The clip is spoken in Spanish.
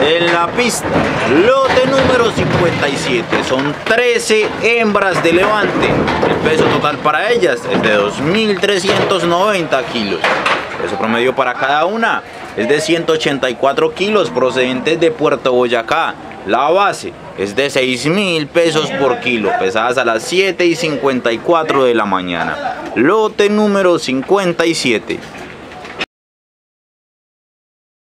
En la pista, lote número 57, son 13 hembras de levante. El peso total para ellas es de 2.390 kilos. El peso promedio para cada una es de 184 kilos procedentes de Puerto Boyacá. La base es de 6.000 pesos por kilo, pesadas a las 7:54 de la mañana. Lote número 57.